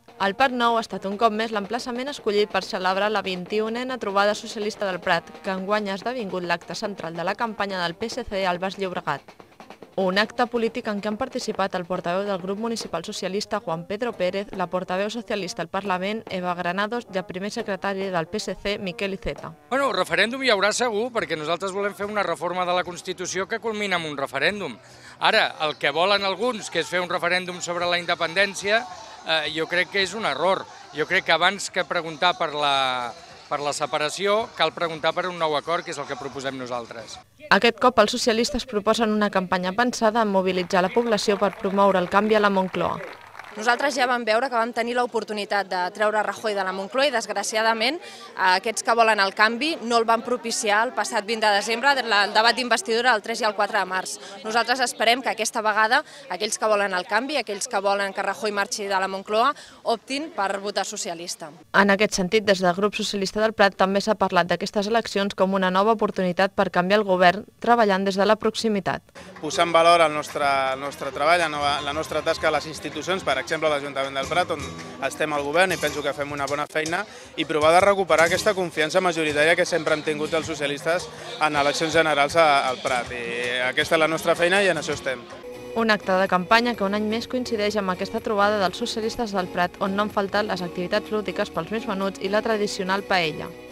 El Parc Nou ha estat un cop més l'emplaçament escollit per celebrar la 21a trobada socialista del Prat, que enguany ha esdevingut l'acte central de la campanya del PSC al Baix Llobregat. Un acte polític en què han participat el portaveu del grup municipal socialista Juan Pedro Pérez, la portaveu socialista al Parlament Eva Granados i el primer secretari del PSC Miquel Iceta. Bueno, referèndum hi haurà segur, perquè nosaltres volem fer una reforma de la Constitució que culmina amb un referèndum. Ara, el que volen alguns, que és fer un referèndum sobre la independència, jo crec que és un error. Jo crec que abans que preguntar per la separació, cal preguntar per un nou acord, que és el que proposem nosaltres. Aquest cop els socialistes proposen una campanya pensada en mobilitzar la població per promoure el canvi a la Moncloa. Nosaltres ja vam veure que vam tenir l'oportunitat de treure Rajoy de la Moncloa i, desgraciadament, aquests que volen el canvi no el van propiciar el passat 20 de desembre, el debat d'investidura el 3 i el 4 de març. Nosaltres esperem que aquesta vegada aquells que volen el canvi, aquells que volen que Rajoy marxi de la Moncloa, optin per votar socialista. En aquest sentit, des del grup socialista del Prat també s'ha parlat d'aquestes eleccions com una nova oportunitat per canviar el govern, treballant des de la proximitat. Posar en valor el nostre treball, la nostra tasca a les institucions, per exemple a l'Ajuntament del Prat, on estem al govern i penso que fem una bona feina, i provar de recuperar aquesta confiança majoritària que sempre hem tingut els socialistes en eleccions generals al Prat. I aquesta és la nostra feina i en això estem. Un acte de campanya que un any més coincideix amb aquesta trobada dels socialistes del Prat, on no han faltat les activitats lúdiques pels més menuts i la tradicional paella.